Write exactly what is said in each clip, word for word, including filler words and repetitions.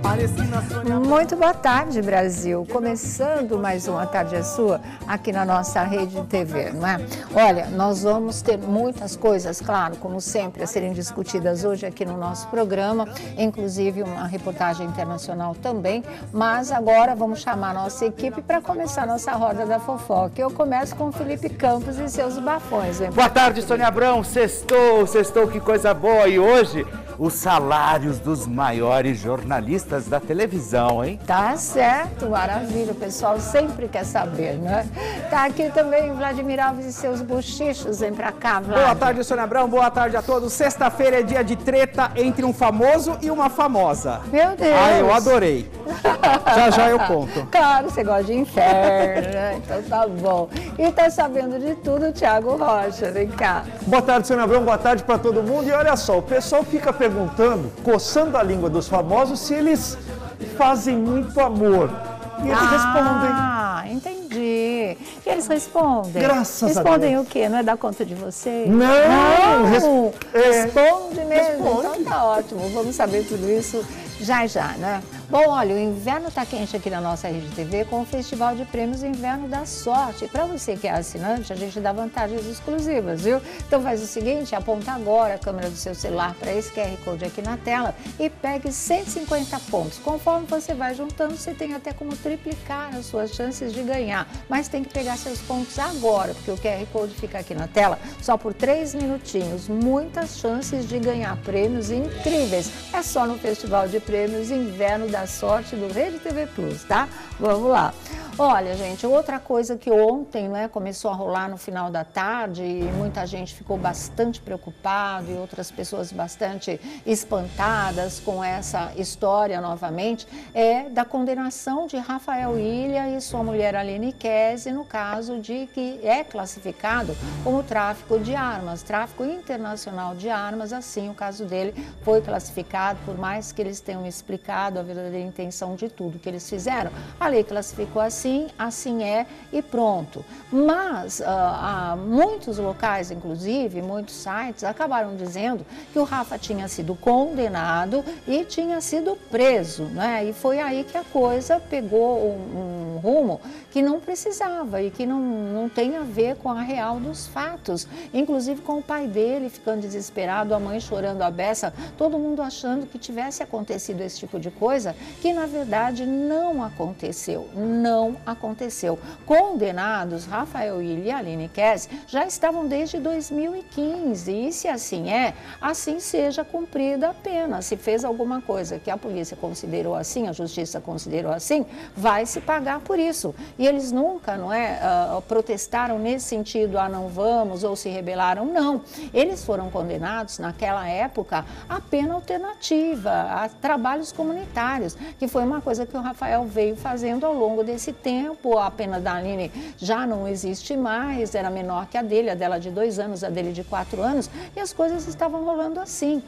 Muito boa tarde, Brasil. Começando mais uma Tarde é Sua aqui na nossa rede de T V, não é? Olha, nós vamos ter muitas coisas, claro, como sempre, a serem discutidas hoje aqui no nosso programa, inclusive uma reportagem internacional também, mas agora vamos chamar a nossa equipe para começar a nossa roda da fofoca. Eu começo com o Felipe Campos e seus bafões. Hein? Boa tarde, Sônia Abrão. Sextou, sextou, que coisa boa. E hoje, os salários dos maiores jornalistas da televisão, hein? Tá certo, maravilha. O pessoal sempre quer saber, né? Tá aqui também Vladimir Alves e seus bochichos. Vem pra cá, Vlad. Boa tarde, Sônia Abrão. Boa tarde a todos. Sexta-feira é dia de treta entre um famoso e uma famosa. Meu Deus. Ah, eu adorei. Já já eu conto. Claro, você gosta de inferno, né? Então tá bom. E tá sabendo de tudo, Thiago Rocha. Vem cá. Boa tarde, Sônia Abrão. Boa tarde para todo mundo. E olha só, o pessoal fica perguntando, coçando a língua dos famosos, se eles fazem muito amor. E eles ah, respondem. Ah, entendi. E eles respondem? Graças a Deus. Respondem o quê? Não é dar conta de vocês? Não! Não. Res... Responde é. mesmo. Responde. Então tá ótimo. Vamos saber tudo isso já já, né? Bom, olha, o inverno está quente aqui na nossa rede T V com o Festival de Prêmios Inverno da Sorte. Para você que é assinante, a gente dá vantagens exclusivas, viu? Então faz o seguinte, aponta agora a câmera do seu celular para esse Q R Code aqui na tela e pegue cento e cinquenta pontos. Conforme você vai juntando, você tem até como triplicar as suas chances de ganhar. Mas tem que pegar seus pontos agora, porque o Q R Code fica aqui na tela só por três minutinhos. Muitas chances de ganhar prêmios incríveis. É só no Festival de Prêmios Inverno da Sorte do Rede T V Plus, tá? Vamos lá. Olha, gente, outra coisa que ontem, né, começou a rolar no final da tarde e muita gente ficou bastante preocupada e outras pessoas bastante espantadas com essa história novamente, é da condenação de Rafael Ilha e sua mulher Aline Kesse no caso de que é classificado como tráfico de armas, tráfico internacional de armas, assim o caso dele foi classificado, por mais que eles tenham explicado a verdadeira intenção de tudo que eles fizeram. A lei classificou assim, assim é e pronto. Mas ah, há muitos locais, inclusive, muitos sites, acabaram dizendo que o Rafa tinha sido condenado e tinha sido preso, né? E foi aí que a coisa pegou um, um rumo que não precisava e que não, não tem a ver com a real dos fatos. Inclusive com o pai dele ficando desesperado, a mãe chorando a beça, todo mundo achando que tivesse acontecido esse tipo de coisa, que na verdade não aconteceu, não aconteceu. Condenados, Rafael Ilha e Aline Kesse já estavam desde dois mil e quinze e se assim é, assim seja cumprida a pena. Se fez alguma coisa que a polícia considerou assim, a justiça considerou assim, vai se pagar por isso. E eles nunca, não é, uh, protestaram nesse sentido, ah, não vamos, ou se rebelaram, não. Eles foram condenados naquela época a pena alternativa, a trabalhos comunitários, que foi uma coisa que o Rafael veio fazendo ao longo desse tempo. A pena da Aline já não existe mais, era menor que a dele, a dela de dois anos, a dele de quatro anos, e as coisas estavam rolando assim.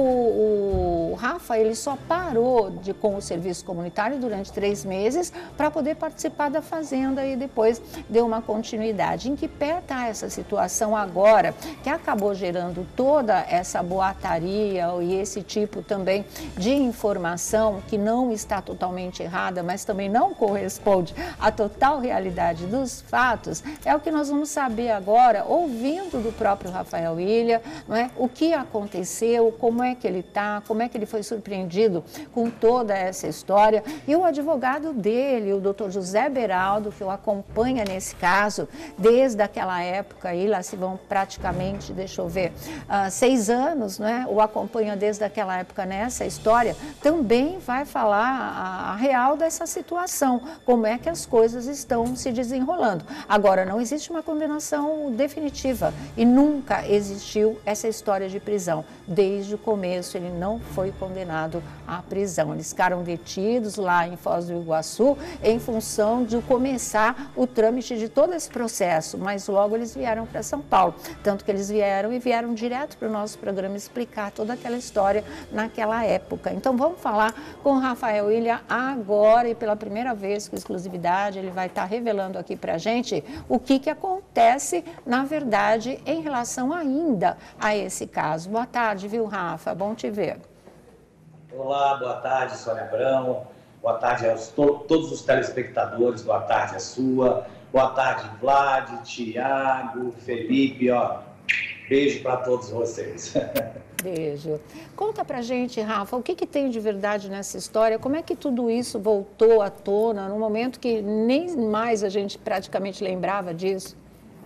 O, o Rafa, ele só parou de, com o serviço comunitário durante três meses para poder participar da fazenda e depois deu uma continuidade. Em que pé está essa situação agora, que acabou gerando toda essa boataria e esse tipo também de informação que não está totalmente errada, mas também não corresponde à total realidade dos fatos, é o que nós vamos saber agora, ouvindo do próprio Rafael Ilha, não é? O que aconteceu, como é que ele está, como é que ele foi surpreendido com toda essa história. E o advogado dele, o doutor José Beraldo, que o acompanha nesse caso, desde aquela época, aí lá se vão praticamente, deixa eu ver, uh, seis anos, né? O acompanha desde aquela época nessa história, também vai falar a, a real dessa situação, como é que as coisas estão se desenrolando. Agora, não existe uma condenação definitiva e nunca existiu essa história de prisão. Desde o começo, ele não foi condenado à prisão. Eles ficaram detidos lá em Foz do Iguaçu em função de começar o trâmite de todo esse processo, mas logo eles vieram para São Paulo. Tanto que eles vieram e vieram direto para o nosso programa explicar toda aquela história naquela época. Então, vamos falar com o Rafael Ilha agora e pela primeira vez, com exclusividade, ele vai estar revelando aqui para a gente o que, que acontece, na verdade, em relação ainda a esse caso. Boa tarde, viu, Rafa? Bom te ver. Olá, boa tarde, Sônia Abrão. Boa tarde a to todos os telespectadores. Boa tarde a sua. Boa tarde, Vlad, Tiago, Felipe. Ó, beijo para todos vocês. Beijo. Conta pra gente, Rafa, o que, que tem de verdade nessa história? Como é que tudo isso voltou à tona num momento que nem mais a gente praticamente lembrava disso?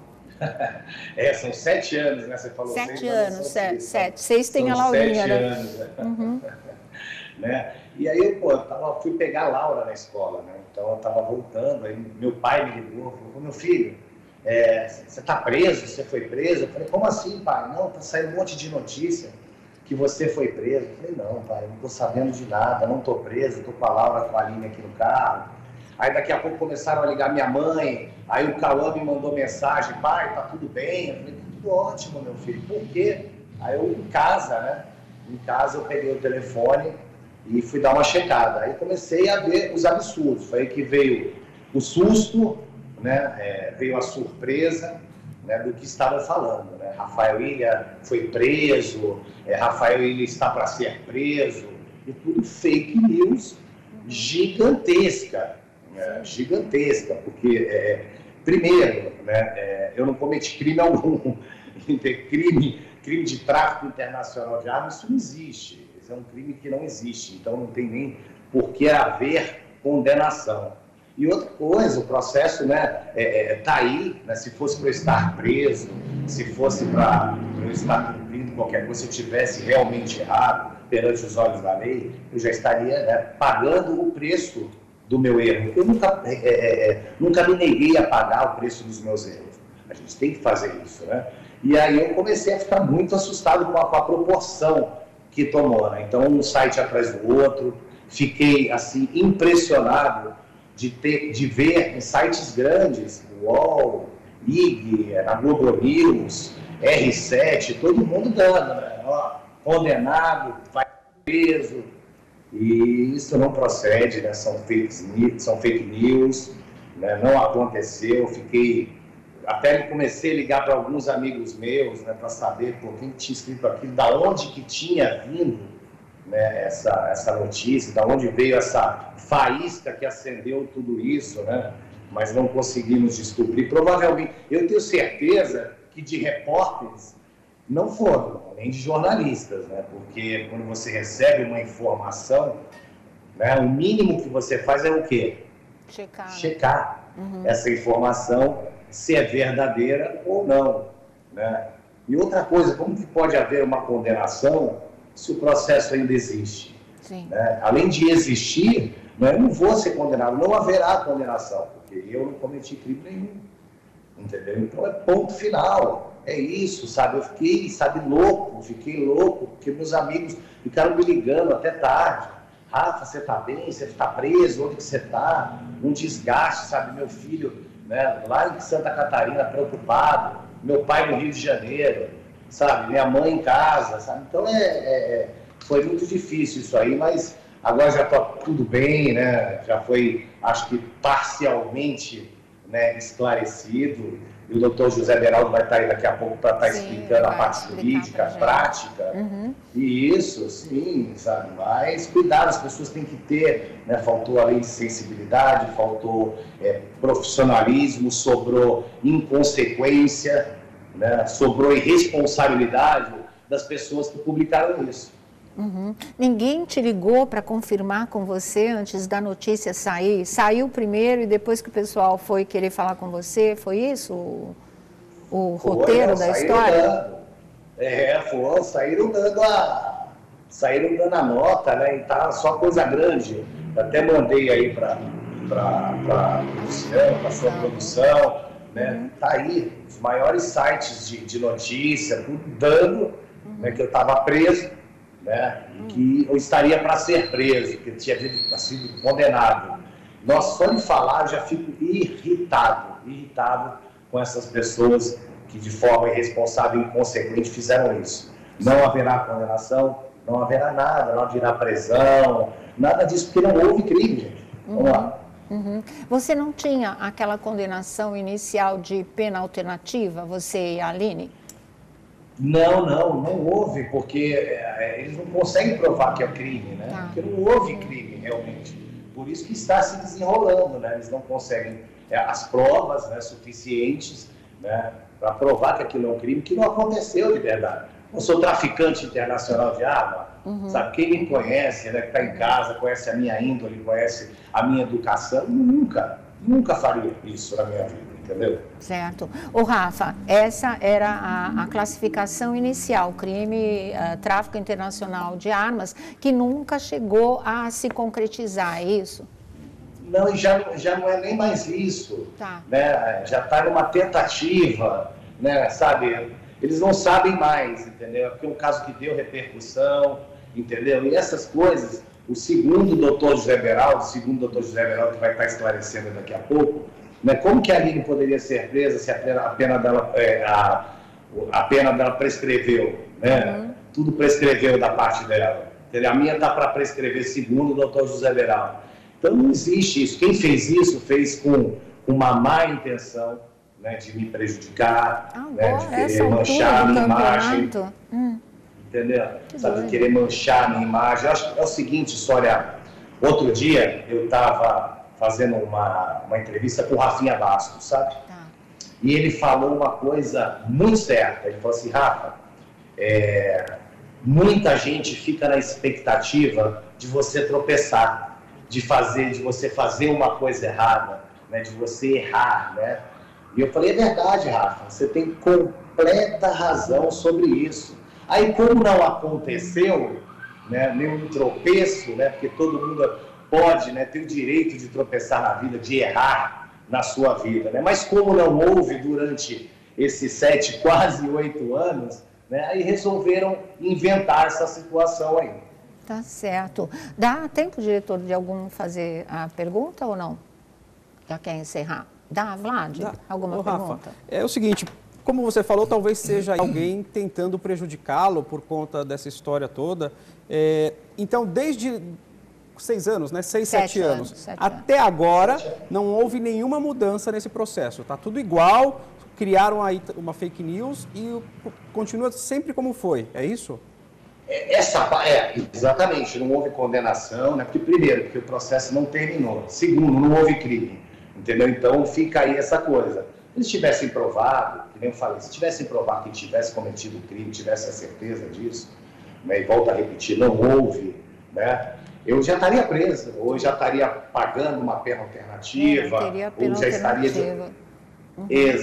É, são sete anos, né? Você falou sete seis, anos, sete, sete. Seis tem são a Laurinha, sete né? Anos, né? Uhum. Né? E aí, pô, eu tava, fui pegar a Laura na escola, né? Então eu tava voltando, aí meu pai me ligou, falou, meu filho, é, você tá preso? Você foi preso? Eu falei, como assim, pai? Não, tá saindo um monte de notícia que você foi preso. Eu falei, não, pai, eu não tô sabendo de nada, não tô preso, tô com a Laura, com a Aline aqui no carro. Aí daqui a pouco começaram a ligar minha mãe, aí o Cauã me mandou mensagem, pai, tá tudo bem? Eu falei, tudo ótimo, meu filho, por quê? Aí eu, em casa, né, em casa eu peguei o telefone e fui dar uma checada. Aí comecei a ver os absurdos, foi aí que veio o susto, né, é, veio a surpresa, né, do que estavam falando, né? Rafael Ilha foi preso, é, Rafael Ilha está para ser preso, e tudo fake news gigantesca. É, gigantesca, porque, é, primeiro, né, é, eu não cometi crime algum, crime, crime de tráfico internacional de armas, isso não existe, isso é um crime que não existe, então não tem nem por que haver condenação. E outra coisa, o processo, né, é, é, tá aí, né, se fosse para eu estar preso, se fosse para eu estar cumprindo qualquer coisa, se eu tivesse realmente errado perante os olhos da lei, eu já estaria, né, pagando o preço do meu erro. Eu nunca, é, é, é, nunca me neguei a pagar o preço dos meus erros. A gente tem que fazer isso, né? E aí eu comecei a ficar muito assustado com a, com a proporção que tomou, né? Então, um site atrás do outro, fiquei, assim, impressionado de, ter, de ver em sites grandes, U O L, I G, a Globo News, R sete, todo mundo dando, né? Ó, condenado, vai preso. E isso não procede, né? São fake, são fake news, né? Não aconteceu. Fiquei, até comecei a ligar para alguns amigos meus, né, para saber por quem tinha escrito aquilo, da onde que tinha vindo, né, essa, essa notícia, da onde veio essa faísca que acendeu tudo isso, né? Mas não conseguimos descobrir. Provavelmente, eu tenho certeza que de repórteres não foram, nem de jornalistas, né? Porque quando você recebe uma informação, né, o mínimo que você faz é o quê? Checar. Checar uhum. essa informação, se é verdadeira ou não, né? E outra coisa, como que pode haver uma condenação se o processo ainda existe? Sim. Né? Além de existir, né, eu não vou ser condenado, não haverá condenação, porque eu não cometi crime nenhum, entendeu? Então é ponto final. É isso, sabe? Eu fiquei, sabe, louco, fiquei louco, porque meus amigos ficaram me ligando até tarde. Rafa, você tá bem? Você tá preso? Onde que você tá? Um desgaste, sabe? Meu filho, né, lá em Santa Catarina, preocupado. Meu pai no Rio de Janeiro, sabe? Minha mãe em casa, sabe? Então, é, é, foi muito difícil isso aí, mas agora já tá tudo bem, né? Já foi, acho que parcialmente, né, esclarecido. E o doutor José Beraldo vai estar aí daqui a pouco para estar sim, explicando a parte jurídica, prática. Uhum. E isso, sim, sabe? Mas cuidado, as pessoas têm que ter, né? Faltou além de sensibilidade, faltou é, profissionalismo, sobrou inconsequência, né? Sobrou irresponsabilidade das pessoas que publicaram isso. Uhum. Ninguém te ligou para confirmar com você antes da notícia sair? Saiu primeiro e depois que o pessoal foi querer falar com você? Foi isso o, o foi, roteiro da história? Dando, é, foi, saíram dando a, saíram dando a nota, né? E tá só coisa grande. Eu até mandei aí para a produção, para a sua produção, né? Uhum. Tá aí, os maiores sites de, de notícia, tudo dando, uhum. né, que eu estava preso. Né, e que eu estaria para ser preso, que eu tinha sido condenado. Nossa, só de falar eu já fico irritado, irritado com essas pessoas que de forma irresponsável e inconsequente fizeram isso. Não haverá condenação, não haverá nada, não haverá prisão, nada disso, porque não houve crime, gente. Vamos uhum. lá. Uhum. Você não tinha aquela condenação inicial de pena alternativa, você e a Aline? Não, não, não houve, porque é, eles não conseguem provar que é crime, né? Tá. Porque não houve crime, realmente. Por isso que está se desenrolando, né? Eles não conseguem é, as provas, né, suficientes, né, para provar que aquilo é um crime que não aconteceu de verdade. Eu sou traficante internacional de arma, uhum. sabe? Quem me conhece, né, que está em casa, conhece a minha índole, conhece a minha educação, nunca, nunca faria isso na minha vida, entendeu? Certo. Ô, Rafa, essa era a, a classificação inicial, crime, uh, tráfico internacional de armas, que nunca chegou a se concretizar, é isso? Não, e já, já não é nem mais isso, tá. né? Já está numa tentativa, né, sabe? Eles não sabem mais, entendeu? Porque é um caso que deu repercussão, entendeu? E essas coisas, o segundo doutor José Beraldo, o segundo doutor José Beraldo, que vai estar esclarecendo daqui a pouco, né, como que a Aline poderia ser presa se a pena, a pena, dela, é, a, a pena dela prescreveu, né? Uhum. Tudo prescreveu da parte dela. Entendeu? A minha está para prescrever segundo o doutor José Beraldo. Então não existe isso. Quem fez isso fez com uma má intenção, né, de me prejudicar, Agora, né, de querer manchar a minha imagem. Hum. Entendeu? Sabe, de querer manchar a minha imagem. Eu acho que é o seguinte, Sônia. Outro dia eu estava fazendo uma, uma entrevista com o Rafinha Bastos, sabe? Tá. E ele falou uma coisa muito certa. Ele falou assim, Rafa, é, muita gente fica na expectativa de você tropeçar, de fazer, de você fazer uma coisa errada, né, de você errar, né? E eu falei, é verdade, Rafa, você tem completa razão sobre isso. Aí, como não aconteceu, né, nenhum tropeço, né, porque todo mundo pode, né, ter o direito de tropeçar na vida, de errar na sua vida, né? Mas como não houve durante esses sete, quase oito anos, né, aí resolveram inventar essa situação aí. Tá certo. Dá tempo, diretor, de algum fazer a pergunta ou não? Já quer encerrar? Dá, Vlad? Dá. Alguma Ô, pergunta? Rafa, é o seguinte, como você falou, talvez seja alguém tentando prejudicá-lo por conta dessa história toda. É, então, desde seis anos, né? Seis, sete, sete anos. anos. Sete Até anos. agora, não houve nenhuma mudança nesse processo. Está tudo igual, criaram aí uma fake news e continua sempre como foi, é isso? Essa, é, exatamente, não houve condenação, né? Porque, primeiro, porque o processo não terminou. Segundo, não houve crime, entendeu? Então, fica aí essa coisa. Se eles tivessem provado, que nem eu falei, se tivessem provado que tivesse cometido o crime, tivesse a certeza disso, né? E volto a repetir, não houve, né? Eu já estaria preso, ou já estaria pagando uma pena alternativa, teria pena ou já estaria... De... Uhum.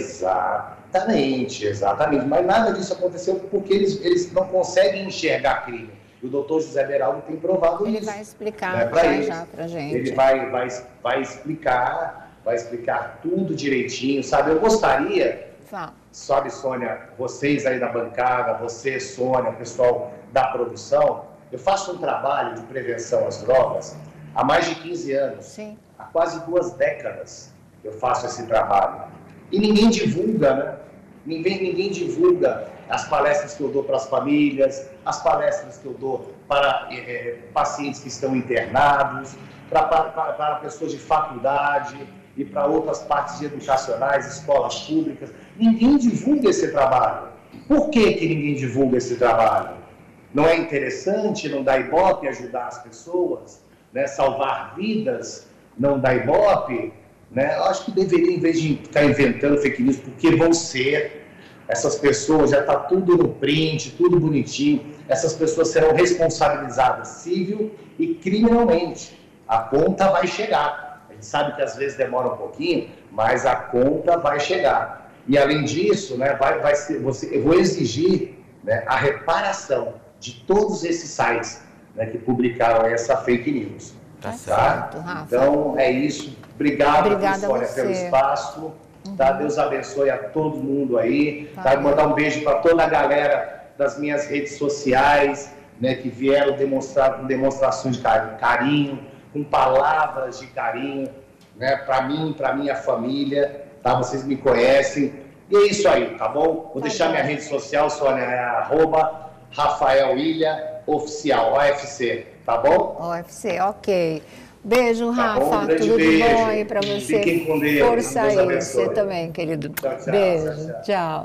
Exatamente, exatamente. Mas nada disso aconteceu porque eles, eles não conseguem enxergar crime. E o doutor José Beraldo tem provado ele isso. Ele vai explicar né, já, eles. já pra gente. Ele vai, vai, vai explicar, vai explicar tudo direitinho, sabe? Eu gostaria, Fala. sabe, Sônia, vocês aí da bancada, você, Sônia, o pessoal da produção, eu faço um trabalho de prevenção às drogas há mais de quinze anos. Sim. Há quase duas décadas eu faço esse trabalho. E ninguém divulga, né? Ninguém, ninguém divulga as palestras que eu dou para as famílias, as palestras que eu dou para é, pacientes que estão internados, para, para, para pessoas de faculdade e para outras partes educacionais, escolas públicas. Ninguém divulga esse trabalho. Por que que ninguém divulga esse trabalho? Não é interessante, não dá ibope ajudar as pessoas, né? Salvar vidas, não dá ibope? Né? Eu acho que deveria, em vez de ficar inventando fake news, porque vão ser, essas pessoas, já está tudo no print, tudo bonitinho, essas pessoas serão responsabilizadas civil e criminalmente. A conta vai chegar. A gente sabe que às vezes demora um pouquinho, mas a conta vai chegar. E além disso, né, vai, vai ser, você, eu vou exigir, né, a reparação de todos esses sites, né, que publicaram essa fake news. Tá, tá? certo, Rafa. Então, é isso. Obrigado, Obrigada pelo espaço. Uhum. Tá? Deus abençoe a todo mundo aí. Tá. Tá? Mandar um beijo para toda a galera das minhas redes sociais, né, que vieram demonstrar com demonstrações de carinho, com palavras de carinho, né, para mim, para minha família. Tá? Vocês me conhecem. E é isso aí, tá bom? Vou tá deixar bom. Minha rede social, Sônia, é arroba Rafael Ilha Oficial, O F C. Tá bom? O F C, ok. Beijo, Rafa. Tá bom, um tudo beijo. de bom aí para você. Fiquem com Deus. Força aí, você também, querido. Tchau, tchau, beijo, tchau, tchau. tchau.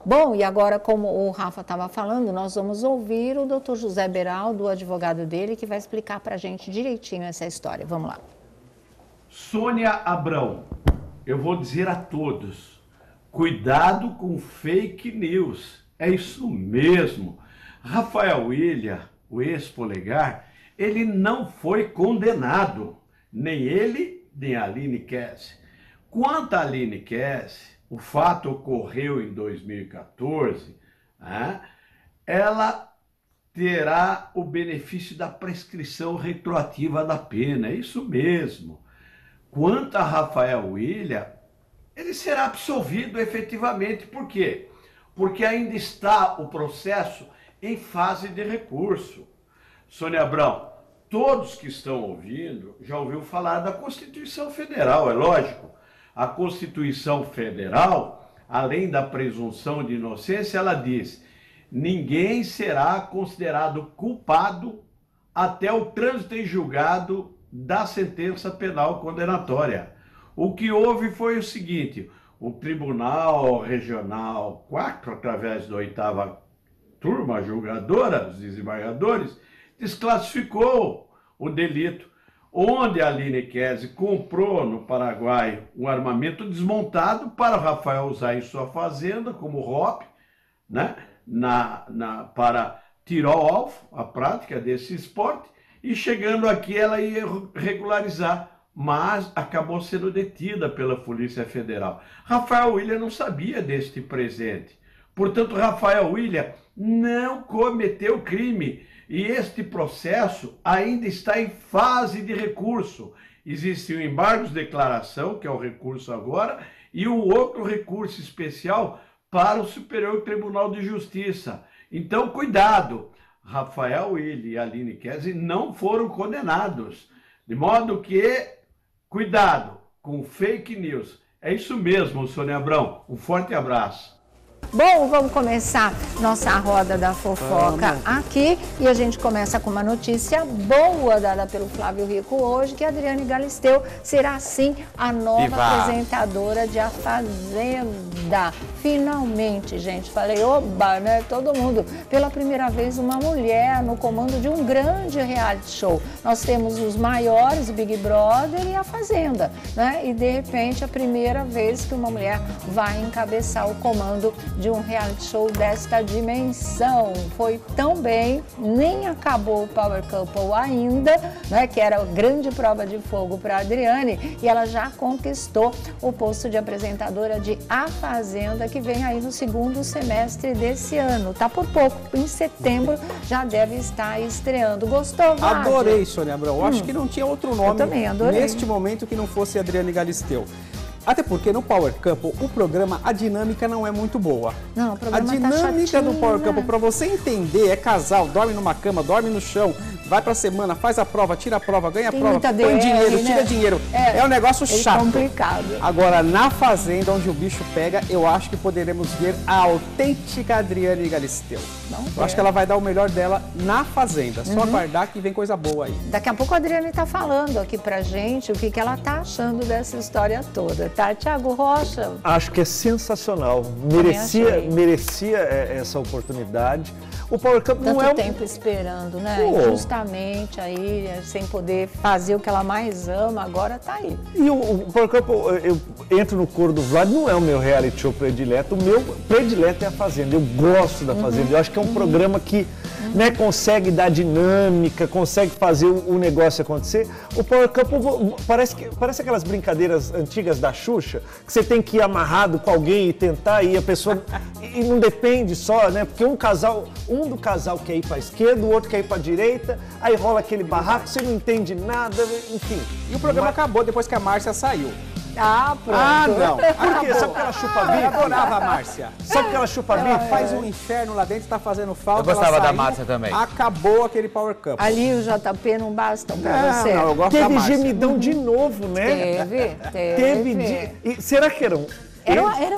Bom, e agora, como o Rafa estava falando, nós vamos ouvir o doutor José Beraldo, o advogado dele, que vai explicar para a gente direitinho essa história. Vamos lá. Sônia Abrão, eu vou dizer a todos, cuidado com fake news. É isso mesmo. Rafael Willian, o ex-polegar, ele não foi condenado. Nem ele, nem a Aline Kess. Quanto a Aline Kess, o fato ocorreu em dois mil e quatorze, né? Ela terá o benefício da prescrição retroativa da pena, é isso mesmo. Quanto a Rafael Willian, ele será absolvido efetivamente, por quê? Porque ainda está o processo em fase de recurso. Sônia Abrão, todos que estão ouvindo já ouviram falar da Constituição Federal, é lógico. A Constituição Federal, além da presunção de inocência, ela diz: ninguém será considerado culpado até o trânsito em julgado da sentença penal condenatória. O que houve foi o seguinte: o Tribunal Regional quatro, através da oitava turma julgadora, os desembargadores, desclassificou o delito, onde a Aline Kess comprou no Paraguai um armamento desmontado para o Rafael usar em sua fazenda como hobby, né? na, na, para tirar ao alvo a prática desse esporte, e chegando aqui ela ia regularizar, mas acabou sendo detida pela Polícia Federal. Rafael Willian não sabia deste presente, portanto Rafael Willian não cometeu crime. E este processo ainda está em fase de recurso. Existe o embargo de declaração, que é o recurso agora, e o outro recurso especial para o Superior Tribunal de Justiça. Então, cuidado! Rafael Willian e Aline Kess não foram condenados. De modo que, cuidado com fake news. É isso mesmo, Sônia Abrão. Um forte abraço. Bom, vamos começar nossa roda da fofoca vamos. aqui, e a gente começa com uma notícia boa dada pelo Flávio Rico hoje, que a Adriane Galisteu será sim a nova Viva. apresentadora de A Fazenda. Finalmente, gente, falei, oba, né, todo mundo, pela primeira vez uma mulher no comando de um grande reality show. Nós temos os maiores, Big Brother e A Fazenda, né, e de repente a primeira vez que uma mulher vai encabeçar o comando de um reality show desta dimensão. Foi tão bem, nem acabou o Power Couple ainda, né, que era a grande prova de fogo para a Adriane, e ela já conquistou o posto de apresentadora de A Fazenda, que vem aí no segundo semestre desse ano. Tá por pouco, em setembro já deve estar estreando. Gostou, Vlad? Adorei, Sônia Abrão. Hum. Acho que não tinha outro nome neste momento que não fosse Adriane Galisteu. Até porque no Power Couple, o programa, a dinâmica não é muito boa. Não, o programa A dinâmica tá do Power Couple, para você entender, é casal, dorme numa cama, dorme no chão, vai pra semana, faz a prova, tira a prova, ganha a Tem prova, põe D R, dinheiro, né? tira dinheiro. É, é um negócio é chato. complicado. Agora, na Fazenda, onde o bicho pega, eu acho que poderemos ver a autêntica Adriane Galisteu. Vamos eu acho que ela vai dar o melhor dela na Fazenda. Só uhum. aguardar que vem coisa boa aí. Daqui a pouco a Adriane tá falando aqui pra gente o que, que ela tá achando dessa história toda, tá? Thiago Rocha? Acho que é sensacional. Merecia, merecia essa oportunidade. O Power Couple Tanto não é um... tempo esperando, né? Pô. Justamente aí, sem poder fazer o que ela mais ama, agora tá aí. E o, o Power Couple, eu entro no coro do Vlad, não é o meu reality show predileto. O meu predileto é A Fazenda. Eu gosto da Fazenda. Uhum. Eu acho que é um uhum. programa que uhum. né, consegue dar dinâmica, consegue fazer o, o negócio acontecer. O Power Couple parece, que, parece aquelas brincadeiras antigas da Xuxa, que você tem que ir amarrado com alguém e tentar, e a pessoa... e não depende só, né? Porque um casal... Um do casal quer ir para a esquerda, o outro quer ir para a direita, aí rola aquele barraco, você não entende nada, enfim. E o programa Mas... acabou depois que a Márcia saiu. Ah, pronto. Ah, não. Por quê? Sabe porque ela chupa bico? Eu adorava a Márcia. Sabe porque ela chupa bico? Ela faz um inferno lá dentro, tá fazendo falta. Eu gostava ela da saiu, Márcia também. Acabou aquele Power Couple. Ali o J P não bastam pra não, você? Não, eu gosto Teve da Márcia. gemidão de novo, né? Teve, teve. Teve de... E será que eram... Eram, eram eles.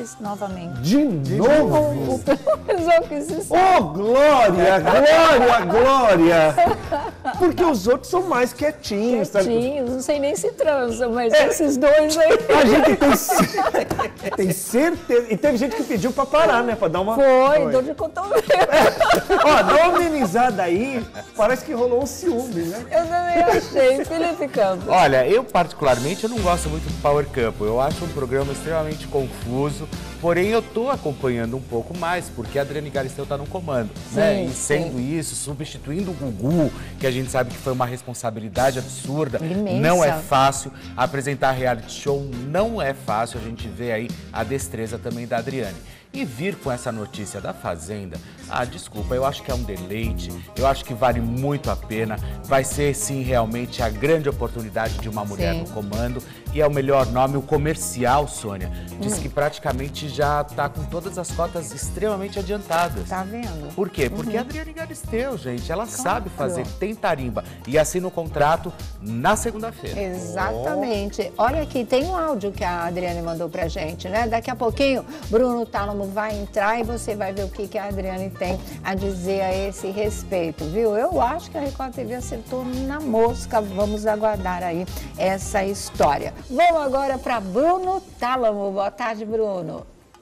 quis novamente. De novo? O pessoal quis se Oh, Glória, Glória, Glória! Porque os outros são mais quietinhos. Quietinhos, não sei nem se transam, mas É. esses dois aí... A gente tem, ce- tem certeza. E teve gente que pediu pra parar, né? Pra dar uma... Foi, dor de cotovelo. Ó, dá uma amenizada aí. Parece que rolou um ciúme, né? Eu também achei. Felipe Campos. Olha, eu particularmente eu não gosto muito do Power Couple. Eu acho um programa extremamente confuso. Porém, eu tô acompanhando um pouco mais, porque a Adriane Galisteu tá no comando, né? E sendo sim. isso, substituindo o Gugu, que a gente sabe que foi uma responsabilidade absurda. Imensa. Não é fácil. Apresentar reality show não é fácil. A gente vê aí a destreza também da Adriane. E vir com essa notícia da Fazenda, ah, desculpa, eu acho que é um deleite, eu acho que vale muito a pena, vai ser sim realmente a grande oportunidade de uma mulher Sim. no comando e é o melhor nome, o comercial, Sônia, diz que praticamente já está com todas as cotas extremamente adiantadas. Tá vendo? Por quê? Porque a Adriane Galisteu, gente, ela sabe fazer, tem tarimba e assina o contrato na segunda-feira. Exatamente. Olha aqui, tem um áudio que a Adriane mandou pra gente, né? Daqui a pouquinho, Bruno Tálamo vai entrar e você vai ver o que, que a Adriane tem a dizer a esse respeito, viu? Eu acho que a Record T V acertou na mosca. Vamos aguardar aí essa história. Vamos agora para Bruno Tálamo. Boa tarde, Bruno.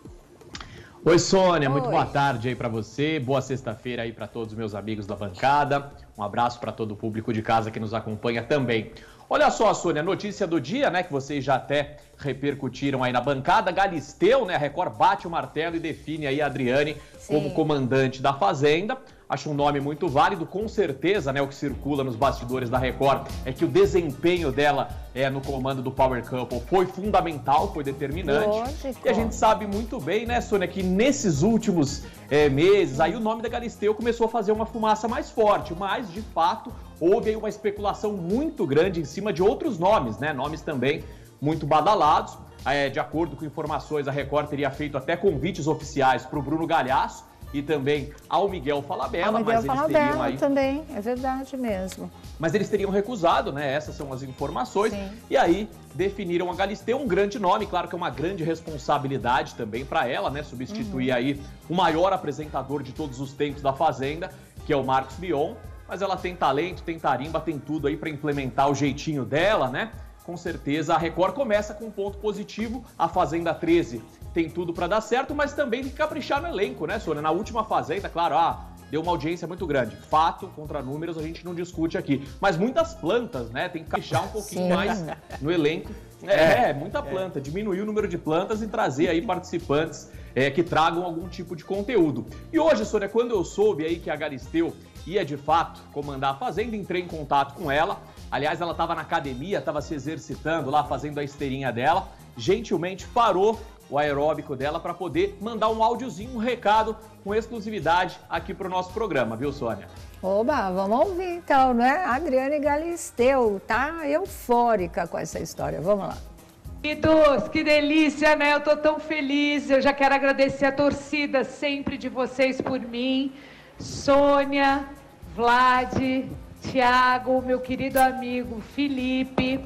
Oi, Sônia, muito Oi. boa tarde aí pra você, boa sexta-feira aí pra todos os meus amigos da bancada, um abraço pra todo o público de casa que nos acompanha também. Olha só, Sônia, notícia do dia, né, que vocês já até repercutiram aí na bancada, Galisteu, né, a Record bate o martelo e define aí a Adriane Sim. como comandante da Fazenda. Acho um nome muito válido, com certeza, né, o que circula nos bastidores da Record é que o desempenho dela é, no comando do Power Couple foi fundamental, foi determinante. Lógico. E a gente sabe muito bem, né, Sônia, que nesses últimos é, meses, aí o nome da Galisteu começou a fazer uma fumaça mais forte, mas, de fato, houve aí uma especulação muito grande em cima de outros nomes, né, nomes também muito badalados. É, de acordo com informações, a Record teria feito até convites oficiais para o Bruno Galhaço e também ao Miguel Falabella, A Miguel mas eles teriam Falabella aí... também, é verdade mesmo. Mas eles teriam recusado, né? Essas são as informações. Sim. E aí definiram a Galisteu, um grande nome, claro que é uma grande responsabilidade também para ela, né? Substituir Uhum. aí o maior apresentador de todos os tempos da Fazenda, que é o Marcos Mion. Mas ela tem talento, tem tarimba, tem tudo aí para implementar o jeitinho dela, né? Com certeza a Record começa com um ponto positivo, a Fazenda treze tem tudo para dar certo, mas também tem que caprichar no elenco, né, Sônia? Na última Fazenda, claro, ah, deu uma audiência muito grande. Fato, contra números, a gente não discute aqui. Mas muitas plantas, né? Tem que caprichar um pouquinho Sim. mais no elenco. É, é muita planta. Diminuir o número de plantas e trazer aí participantes é, que tragam algum tipo de conteúdo. E hoje, Sônia, quando eu soube aí que a Galisteu ia de fato comandar a Fazenda, entrei em contato com ela. Aliás, ela estava na academia, estava se exercitando lá, fazendo a esteirinha dela. Gentilmente parou o aeróbico dela para poder mandar um áudiozinho, um recado com exclusividade aqui para o nosso programa, viu, Sônia? Oba, vamos ouvir então, né? A Adriane Galisteu tá eufórica com essa história. Vamos lá. Queridos, que delícia, né? Eu tô tão feliz. Eu já quero agradecer a torcida sempre de vocês por mim. Sônia, Vlad, Thiago, meu querido amigo Felipe.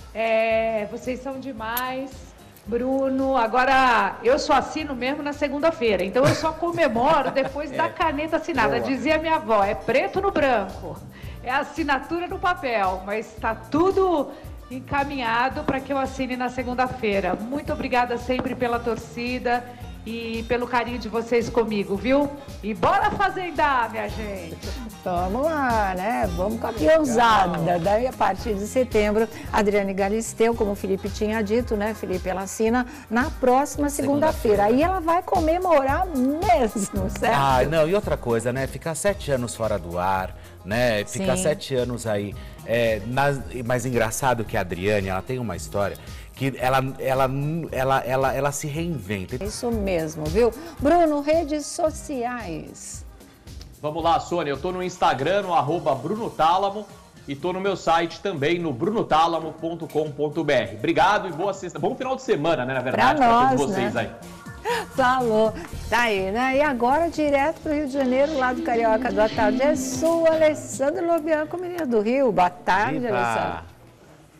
É, vocês são demais. Bruno, agora eu só assino mesmo na segunda-feira, então eu só comemoro depois da caneta assinada. Dizia minha avó, é preto no branco, é assinatura no papel, mas está tudo encaminhado para que eu assine na segunda-feira. Muito obrigada sempre pela torcida e pelo carinho de vocês comigo, viu? E bora fazendar, minha gente! Vamos lá, né? Vamos com a piozada. Daí, a partir de setembro, Adriane Galisteu, como o Felipe tinha dito, né, Felipe? Ela assina na próxima segunda-feira. Aí ela vai comemorar mesmo, certo? Ah, não, e outra coisa, né? Ficar sete anos fora do ar, né? Ficar Sim. sete anos aí. É, na, mas engraçado que a Adriane, ela tem uma história que ela, ela, ela, ela, ela se reinventa. Isso mesmo, viu? Bruno, redes sociais. Vamos lá, Sônia, eu tô no Instagram, no arroba Bruno Tálamo, e tô no meu site também, no bruno tálamo ponto com ponto br. Obrigado e boa sexta. Bom final de semana, né, na verdade, Pra nós, todos vocês né? aí. Falou. Tá aí, né? E agora, direto pro Rio de Janeiro, lá do Carioca do Tarde, é sua Alessandra Lobianco, menina do Rio. Boa tarde, Viva! Alessandra.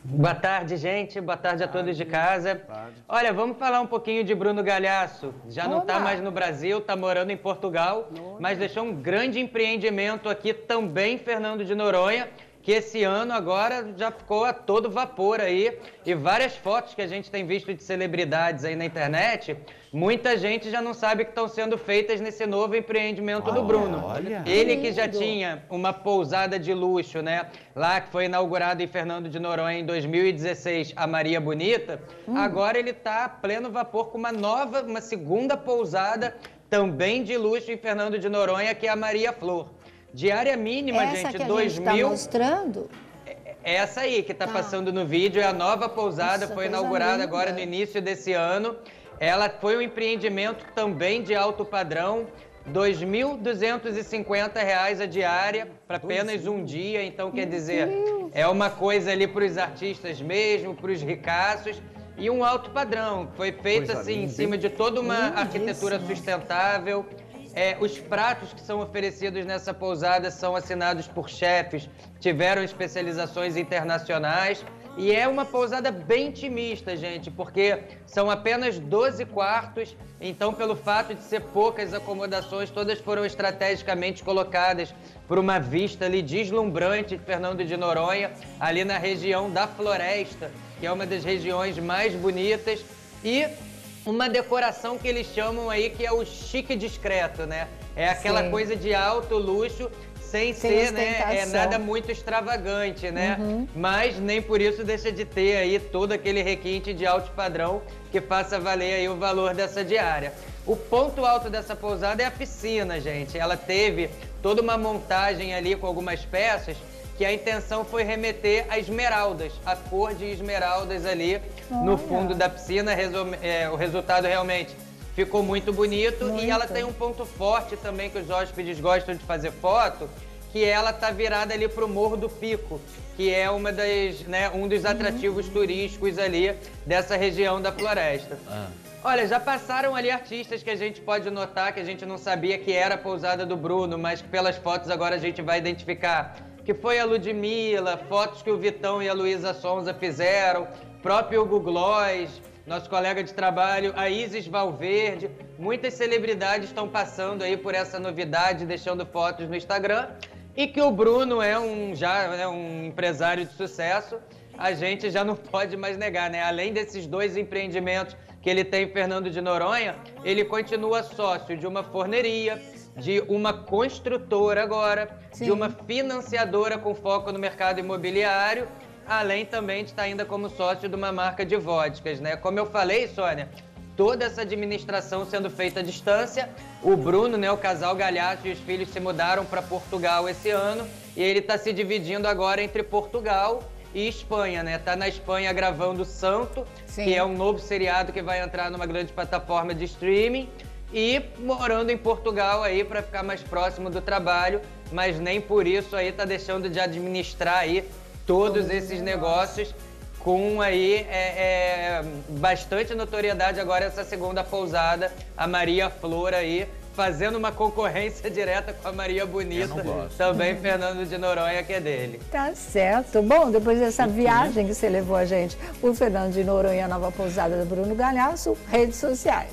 Boa tarde, gente. Boa tarde a todos de casa. Olha, vamos falar um pouquinho de Bruno Galhaço. Já não está mais no Brasil, está morando em Portugal, mas deixou um grande empreendimento aqui também, Fernando de Noronha, que esse ano agora já ficou a todo vapor aí. E várias fotos que a gente tem visto de celebridades aí na internet, muita gente já não sabe que estão sendo feitas nesse novo empreendimento olha, do Bruno. Olha. Ele que já tinha uma pousada de luxo, né? Lá que foi inaugurado em Fernando de Noronha em dois mil e dezesseis, a Maria Bonita. Hum. Agora ele está a pleno vapor com uma nova, uma segunda pousada também de luxo em Fernando de Noronha, que é a Maria Flor. Diária mínima, essa gente, que a dois gente mil. Tá mostrando? Essa aí que está tá. passando no vídeo é a nova pousada, Nossa, foi inaugurada agora no início desse ano. Ela foi um empreendimento também de alto padrão, dois mil duzentos e cinquenta reais a diária para apenas um dia. Então, quer dizer, é uma coisa ali para os artistas mesmo, para os ricaços. E um alto padrão, foi feito coisa assim linda. Em cima de toda uma Lindíssimo. Arquitetura sustentável. É, os pratos que são oferecidos nessa pousada são assinados por chefes, tiveram especializações internacionais e é uma pousada bem intimista, gente, porque são apenas doze quartos, então pelo fato de ser poucas acomodações, todas foram estrategicamente colocadas por uma vista ali deslumbrante de Fernando de Noronha, ali na região da Floresta, que é uma das regiões mais bonitas e uma decoração que eles chamam aí que é o chique discreto, né? É aquela Sim. coisa de alto luxo, sem, sem ser né, é nada muito extravagante, né? Uhum. Mas nem por isso deixa de ter aí todo aquele requinte de alto padrão que faça valer aí o valor dessa diária. O ponto alto dessa pousada é a piscina, gente. Ela teve toda uma montagem ali com algumas peças que a intenção foi remeter a esmeraldas, a cor de esmeraldas ali Olha. No fundo da piscina. É, o resultado realmente ficou muito bonito muito. E ela tem um ponto forte também que os hóspedes gostam de fazer foto, que ela tá virada ali pro Morro do Pico, que é uma das, né, um dos atrativos uhum. turísticos ali dessa região da Floresta. Ah. Olha, já passaram ali artistas que a gente pode notar que a gente não sabia que era a pousada do Bruno, mas que pelas fotos agora a gente vai identificar. Que foi a Ludmilla, fotos que o Vitão e a Luísa Sonza fizeram, próprio Hugo Gloss, nosso colega de trabalho, a Isis Valverde. Muitas celebridades estão passando aí por essa novidade, deixando fotos no Instagram. E que o Bruno é um, já, é um empresário de sucesso, a gente já não pode mais negar, né? Além desses dois empreendimentos que ele tem em Fernando de Noronha, ele continua sócio de uma forneria, de uma construtora agora, Sim. de uma financiadora com foco no mercado imobiliário, além também de estar ainda como sócio de uma marca de vodkas, né? Como eu falei, Sônia, toda essa administração sendo feita à distância. O Bruno, né, o casal Galhaço e os filhos se mudaram para Portugal esse ano e ele está se dividindo agora entre Portugal e Espanha, né? Tá na Espanha gravando Santo, Sim. que é um novo seriado que vai entrar numa grande plataforma de streaming, e morando em Portugal aí para ficar mais próximo do trabalho, mas nem por isso aí tá deixando de administrar aí todos esses negócios com aí é, é, bastante notoriedade agora essa segunda pousada, a Maria Flor aí, fazendo uma concorrência direta com a Maria Bonita, também Fernando de Noronha, que é dele. Tá certo. Bom, depois dessa viagem que você levou a gente, o Fernando de Noronha, a nova pousada do Bruno Galhaço, redes sociais.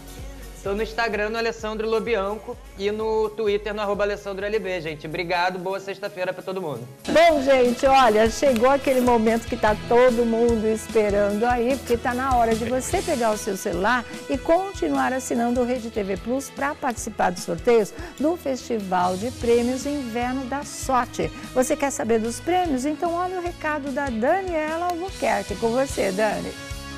Estou no Instagram, no Alessandro Lobianco, e no Twitter, no arroba Alessandro L B, gente. Obrigado, boa sexta-feira para todo mundo. Bom, gente, olha, chegou aquele momento que está todo mundo esperando aí, porque está na hora de você pegar o seu celular e continuar assinando o Rede T V Plus para participar dos sorteios do Festival de Prêmios Inverno da Sorte. Você quer saber dos prêmios? Então olha o recado da Daniela Albuquerque. Com você, Dani.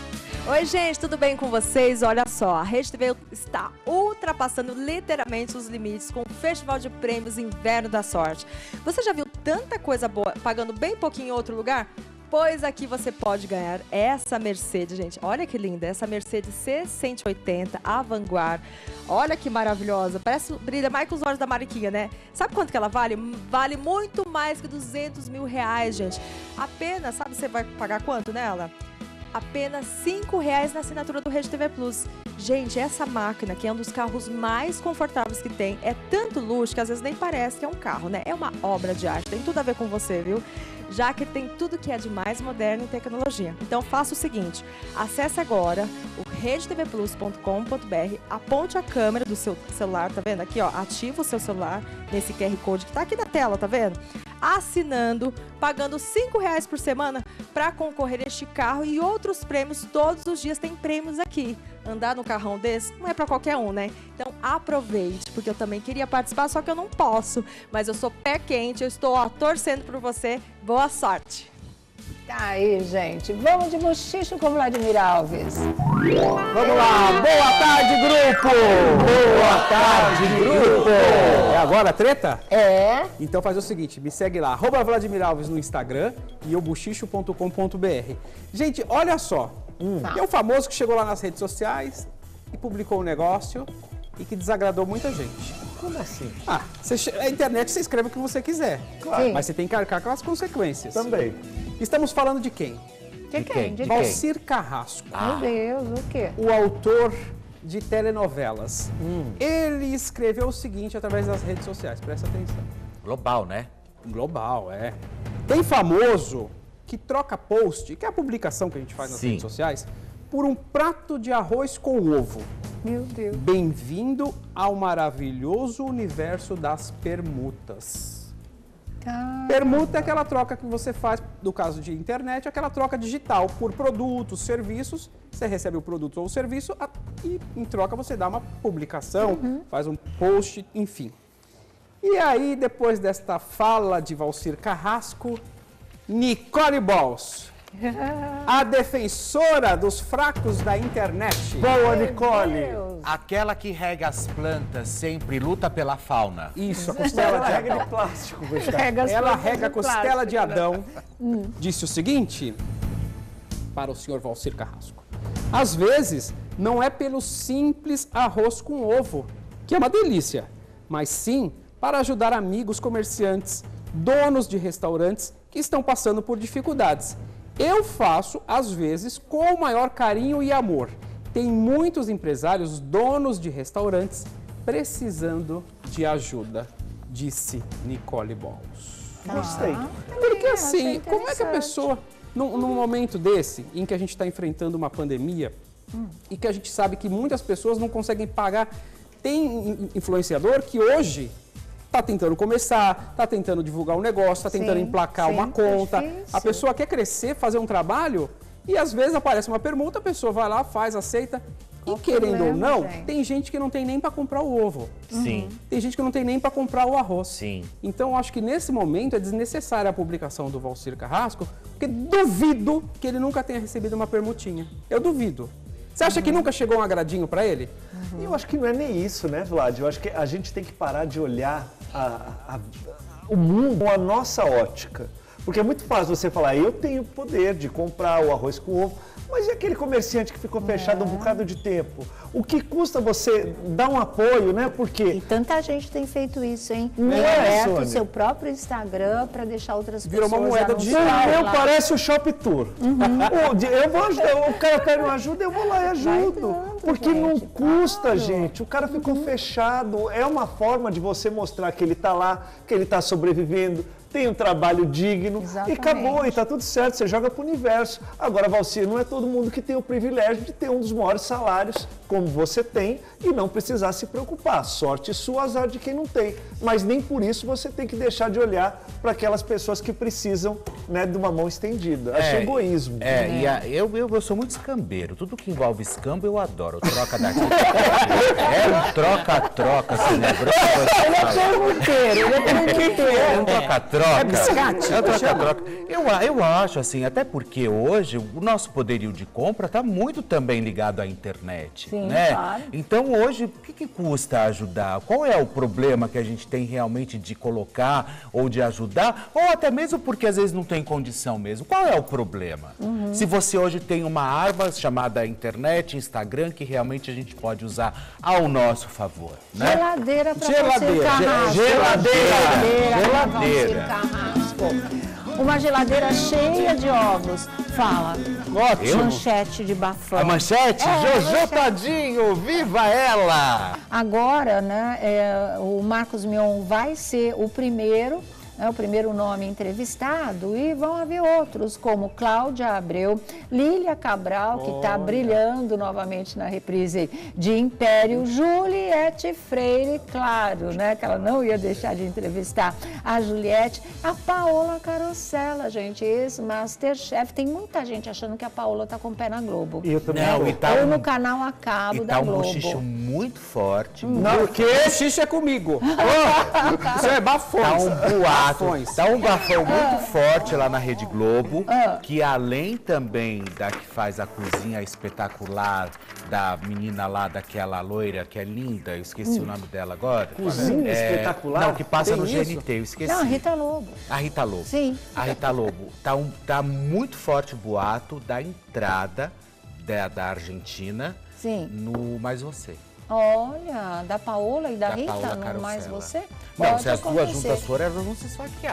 Oi, gente, tudo bem com vocês? Olha só, a Rede T V está ultrapassando literalmente os limites com o Festival de Prêmios Inverno da Sorte. Você já viu tanta coisa boa pagando bem pouquinho em outro lugar? Pois aqui você pode ganhar essa Mercedes, gente. Olha que linda, essa Mercedes C cento e oitenta Avant-Garde. Olha que maravilhosa, parece, brilha mais com os olhos da Mariquinha, né? Sabe quanto que ela vale? Vale muito mais que duzentos mil reais, gente. Apenas, sabe você vai pagar quanto nela? Apenas cinco reais na assinatura do Rede T V Plus. Gente, essa máquina, que é um dos carros mais confortáveis que tem, é tanto luxo que às vezes nem parece que é um carro, né? É uma obra de arte, tem tudo a ver com você, viu? Já que tem tudo que é de mais moderno em tecnologia. Então faça o seguinte, acesse agora o rede t v plus ponto com ponto b r, aponte a câmera do seu celular, tá vendo? Aqui, ó, ativa o seu celular nesse Q R Code que tá aqui na tela, tá vendo? Assinando, pagando cinco reais por semana para concorrer a este carro e outros prêmios. Todos os dias tem prêmios aqui. Andar no carrão desse não é para qualquer um, né? Então aproveite, porque eu também queria participar, só que eu não posso. Mas eu ssou pé quente, eu estou ó, torcendo por você. Boa sorte! Tá aí, gente. Vamos de bochicho com Vladimir Alves. Vamos lá. Boa tarde, grupo! Boa tarde, grupo! É agora a treta? É. Então faz o seguinte, me segue lá, arroba Vladimir Alves no Instagram e eu bochicho ponto com ponto b r. Gente, olha só. Hum. É o famoso que chegou lá nas redes sociais e publicou um negócio e que desagradou muita gente. Como assim? Ah, você, a internet você escreve o que você quiser. Claro. Mas você tem que arcar com as consequências. Também. Estamos falando de quem? De quem? De Valcir Carrasco. Ah. Meu Deus, o quê? O autor de telenovelas. Hum. Ele escreveu o seguinte através das redes sociais, presta atenção. Global, né? Global, é. Tem famoso que troca post, que é a publicação que a gente faz nas Sim. redes sociais, por um prato de arroz com ovo. Meu Deus. Bem-vindo ao maravilhoso universo das permutas. Caramba. Permuta é aquela troca que você faz, no caso de internet, aquela troca digital por produtos, serviços. Você recebe o produto ou o serviço e, em troca, você dá uma publicação, uhum. faz um post, enfim. E aí, depois desta fala de Valcir Carrasco, Nicole Balls, a defensora dos fracos da internet. Boa, Nicole! Aquela que rega as plantas sempre luta pela fauna. Isso, a costela de rega de plástico. Rega Ela rega a costela plástico, de Adão. Hum. Disse o seguinte para o senhor Valcir Carrasco. Às vezes, não é pelo simples arroz com ovo, que é uma delícia, mas sim para ajudar amigos comerciantes, donos de restaurantes que estão passando por dificuldades. Eu faço, às vezes, com o maior carinho e amor. Tem muitos empresários, donos de restaurantes, precisando de ajuda, disse Nicole Balls. Gostei. Ah, porque assim, como é que a pessoa, num, num momento desse, em que a gente está enfrentando uma pandemia, hum. e que a gente sabe que muitas pessoas não conseguem pagar, tem influenciador que hoje está tentando começar, está tentando divulgar um negócio, está tentando sim, emplacar sim, uma conta. É a pessoa quer crescer, fazer um trabalho e às vezes aparece uma permuta, a pessoa vai lá, faz, aceita. Qual e querendo problema, ou não, gente? Tem gente que não tem nem para comprar o ovo. Sim. Uhum. Tem gente que não tem nem para comprar o arroz. Sim. Então, eu acho que nesse momento é desnecessária a publicação do Valcir Carrasco, porque duvido que ele nunca tenha recebido uma permutinha. Eu duvido. Você acha uhum. que nunca chegou um agradinho para ele? Uhum. Eu acho que não é nem isso, né, Vlad? Eu acho que a gente tem que parar de olhar a, a, a, o mundo com a nossa ótica. Porque é muito fácil você falar, eu tenho poder de comprar o arroz com ovo, mas e aquele comerciante que ficou fechado é. um bocado de tempo? O que custa você dar um apoio, né? Porque... E tanta gente tem feito isso, hein? Não é, aberto o seu próprio Instagram para deixar outras Virou pessoas uma moeda digital. Meu, parece o Shop Tour. Uhum. Eu vou ajudar, o cara pede uma ajuda, eu vou lá e ajudo. Dando, porque gente, não custa, claro. gente. O cara ficou uhum. fechado. É uma forma de você mostrar que ele está lá, que ele está sobrevivendo, tem um trabalho digno. Exatamente. E acabou, e tá tudo certo, você joga pro universo. Agora, Valcir, não é todo mundo que tem o privilégio de ter um dos maiores salários, como você tem, e não precisar se preocupar. Sorte sua, azar de quem não tem. Mas nem por isso você tem que deixar de olhar para aquelas pessoas que precisam, né, de uma mão estendida. Acho é, egoísmo. É, é. E a, eu, eu, eu sou muito escambeiro. Tudo que envolve escambo eu adoro. Troca daqui. É um troca-troca, assim, né? Ele é pergunteiro, ele é pergunteiro. É um troca-troca. É biscate. É troca-troca. Eu, eu acho, assim, até porque hoje o nosso poderio de compra está muito também ligado à internet. Sim, né? Claro. Então hoje, o que, que custa ajudar? Qual é o problema que a gente tem realmente de colocar ou de ajudar? Ou até mesmo porque às vezes não tem condição mesmo. Qual é o problema? Uhum. Se você hoje tem uma arma chamada internet, Instagram, que realmente a gente pode usar ao nosso favor. Né? Geladeira para Geladeira. Valcir Carrasco. Geladeira. Geladeira. Geladeira. Carrasco. Uma geladeira cheia de ovos. Fala. Ótimo. Manchete de bafão. A manchete? É, Jojo manchete. Tadinho, viva ela! Agora, né, é, o Marcos Mion vai ser o primeiro, né, o primeiro nome entrevistado, e vão haver outros, como Cláudia Abreu, Lília Cabral, que está brilhando novamente na reprise de Império, Juliette Freire, claro, né, que ela não ia deixar de entrevistar a Juliette, a Paola Carosella, gente, ex-Masterchef. Tem muita gente achando que a Paola está com o pé na Globo. Eu também. Não, e tá Ou um, no canal a cabo e da tá um Globo. bochicho muito forte. Não, porque xixi é comigo. Oh, isso é bafões. Tá um boato, Bafões. tá um bafão muito forte lá na Rede Globo, que além também da que faz a cozinha espetacular, da menina lá, daquela loira que é linda, eu esqueci o nome dela agora. Cozinha espetacular? Não, que passa Tem no isso? G N T, eu esqueci. Não, Rita Lobo. A Rita Lobo. Sim. A Rita Lobo. Tá, um, tá muito forte o boato da entrada da, da Argentina Sim. no Mais Você. Olha, da Paola e da, Da Rita, Paola não Carosella. mais você? Não, Pode se as duas acontecer. juntas forem, elas vão se esfaquear.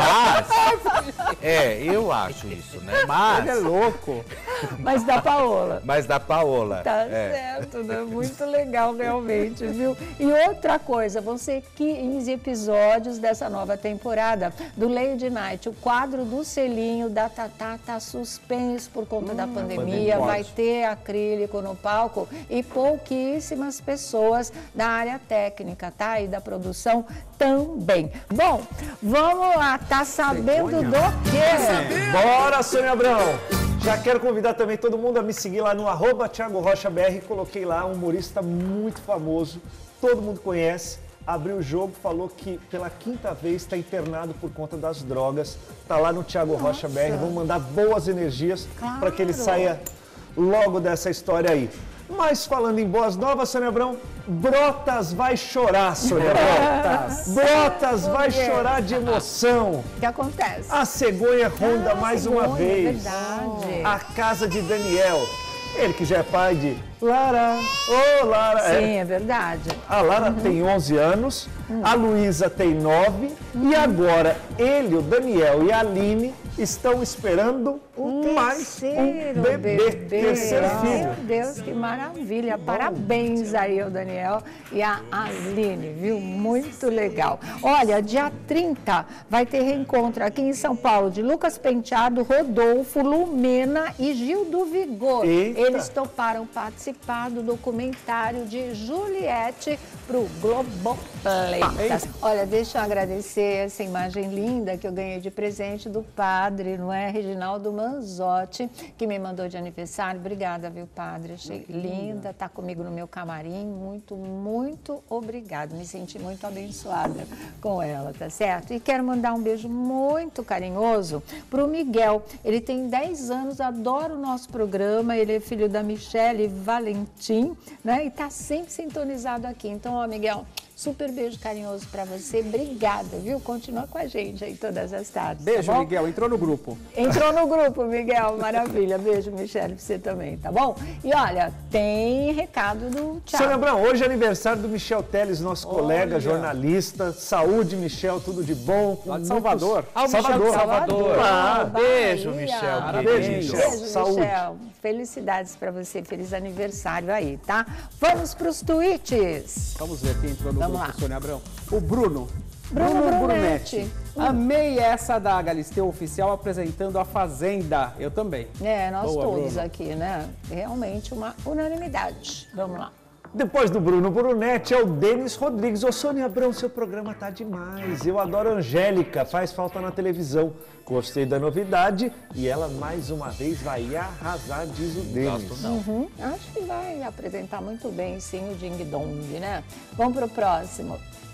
Mas, é, eu acho isso, né? Mas, Ele é louco. Mas da Paola. mas da Paola. Tá é. certo, né? Muito legal realmente, viu? E outra coisa, vão ser quinze episódios dessa nova temporada do Lady Night. O quadro do selinho da Tatá tá suspenso por conta da pandemia. pode. Vai ter acrílico no palco e pouquíssimas pessoas da área técnica, tá? E da produção também. Bom, vamos lá, tá sabendo do quê? Bora, Sônia Abrão! Já quero convidar também todo mundo a me seguir lá no arroba Thiago Rocha B R. Coloquei lá um humorista muito famoso, todo mundo conhece. Abriu o jogo, falou que pela quinta vez está internado por conta das drogas. Tá lá no Thiago Rocha B R. Vamos mandar boas energias Claro. para que ele saia logo dessa história aí. Mas falando em boas novas, Sônia Abrão, Brotas vai chorar, Sônia Abrão. Brotas vai quê? chorar de emoção. O que acontece? A cegonha ronda Ah, mais cegonha, uma vez verdade. a casa de Daniel. Ele que já é pai de Lara. Ô, Lara. Sim, É. é verdade. A Lara tem onze anos, a Luísa tem nove e agora ele, o Daniel e a Aline estão esperando mais um Terceiro bebê. Terceiro Meu filho. Deus, que maravilha. Parabéns aí ao Daniel e a Aline, viu? Muito legal. Olha, dia trinta vai ter reencontro aqui em São Paulo de Lucas Penteado, Rodolfo, Lumena e Gil do Vigor. Eita. Eles toparam participar do documentário de Juliette para o Globoplay. Olha, deixa eu agradecer essa imagem linda que eu ganhei de presente do padre, não é? Reginaldo Manzotti, que me mandou de aniversário. Obrigada, viu, padre? Achei linda, tá comigo no meu camarim. Muito, muito obrigada. Me senti muito abençoada com ela, tá certo? E quero mandar um beijo muito carinhoso pro Miguel. Ele tem dez anos, adora o nosso programa. Ele é filho da Michele Valentim, né? E tá sempre sintonizado aqui. Então, ó, Miguel, super beijo carinhoso para você. Obrigada, viu? Continua com a gente aí todas as tardes. Beijo, tá bom? Miguel. Entrou no grupo. Entrou no grupo, Miguel. Maravilha. Beijo, Michele, pra você também, tá bom? E olha, tem recado do Thiago. Sônia Abrão, hoje é aniversário do Michel Teles, nosso colega, jornalista. Saúde, Michel, tudo de bom. com Lá de muitos- Salvador. Ah, o Michel de Salvador. Ah, Beijo, Bahia. Michel. Beijo, Beijo, Michel. Michel. Saúde. Michel. Felicidades para você. Feliz aniversário aí, tá? Vamos pros tweets. Vamos ver quem entrou no Vamos grupo, lá. Sônia Abrão. O Bruno. Bruno Brunetti. Amei essa da Galisteu Oficial apresentando a Fazenda. Eu também. É, nós Boa, todos Bruno. aqui, né? Realmente uma unanimidade. Vamos lá. Depois do Bruno Brunetti é o Denis Rodrigues. Ô, Sônia Abrão, seu programa tá demais. Eu adoro a Angélica, faz falta na televisão. Gostei da novidade e ela mais uma vez vai arrasar, diz o Denis. Uhum. Acho que vai apresentar muito bem, sim, o Ding Dong, né? Vamos pro próximo.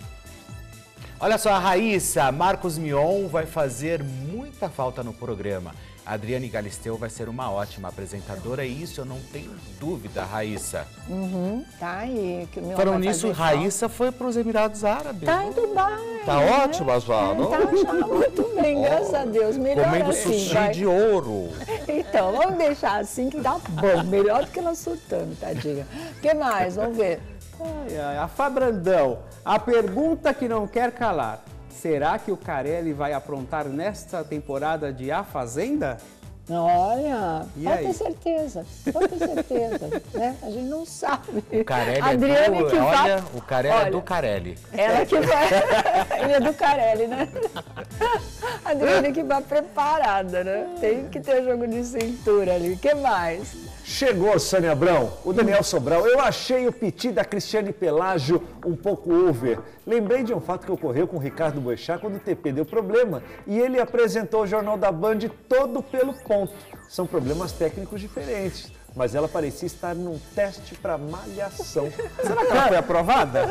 Olha só, a Raíssa, Marcos Mion vai fazer muita falta no programa. A Adriane Galisteu vai ser uma ótima apresentadora e isso eu não tenho dúvida, Raíssa. Uhum. Tá aí. Que o meu Falando vai nisso, fazer Raíssa foi para os Emirados Árabes. falta. Tá em Dubai. Tá né? ótimo, Oswaldo. Tá já muito bem, graças a Deus. Melhor Comendo assim, sushi vai. de ouro. Então, vamos deixar assim que dá bom. Melhor do que ela surtando, tadinha. O que mais? Vamos ver. Ai, ai, a Fabrandão. A pergunta que não quer calar. será que o Carelli vai aprontar nesta temporada de A Fazenda? Olha, E pode aí? ter certeza, pode ter certeza, né? A gente não sabe. O Carelli Adriane é do, que olha, vai... o Carelli Olha, é do Carelli. Ela que vai... Ele é do Carelli, né? A Adriane que vai preparada, né? Tem que ter jogo de cintura ali. O que mais? Chegou, Sônia Abrão, o Daniel Sobral. Eu achei o piti da Cristiane Pelágio um pouco over. Lembrei de um fato que ocorreu com o Ricardo Boechat quando o T P deu problema e ele apresentou o Jornal da Band todo pelo ponto. São problemas técnicos diferentes, mas ela parecia estar num teste para malhação. Será que ela foi aprovada?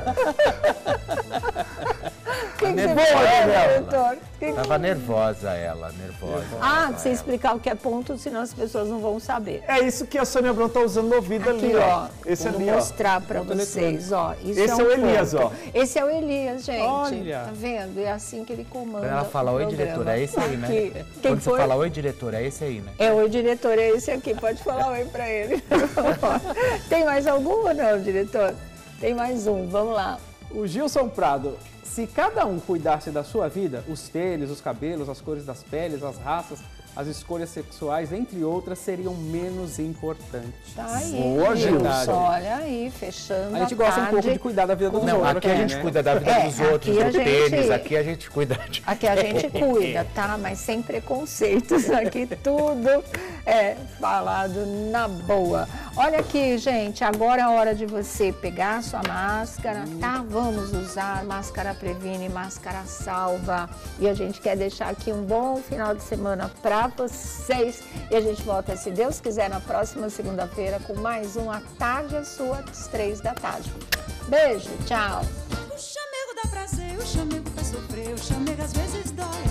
O que, que você Nervosa, falou, Daniela. doutor? Que que- Tava nervosa ela, nervosa. Ah, você explicar o que é ponto, senão as pessoas não vão saber. É isso que a Sônia Abrão tá usando no ouvido Aqui, ali, ó. ó. Esse Vou ali, ó. mostrar pra vocês, ó. Isso Esse é um o Elias, ponto. ó. Esse é o Elias, gente. Olha. Tá vendo? É assim que ele comanda. Quando ela fala, o oi, programa. diretor, é esse aí, né? Aqui. Quem Quando você foi? fala, oi, diretor, é esse aí, né? É, o diretor é esse aqui. Pode falar oi pra ele. Tem mais algum ou não, diretor? Tem mais um. Vamos lá. O Gilson Prado, se cada um cuidasse da sua vida, os tênis, os cabelos, as cores das peles, as raças, as escolhas sexuais, entre outras, seriam menos importantes. Tá aí, Boa, Gilson. Olha aí, fechando A gente a gosta um tarde. pouco de cuidar da vida dos Não, outros. aqui a né? gente cuida da vida É, dos outros, aqui a do gente- tênis, aqui a gente cuida de... Aqui a gente cuida, tá? Mas sem preconceitos. Aqui tudo é falado na boa. Olha aqui, gente. Agora é a hora de você pegar a sua máscara, tá? Vamos usar. Máscara previne, máscara salva. E a gente quer deixar aqui um bom final de semana pra vocês. E a gente volta, se Deus quiser, na próxima segunda-feira com mais um A Tarde é Sua, às três da tarde. Beijo, tchau. O chamego dá prazer, o chamego faz sofrer, o chamego às vezes dói.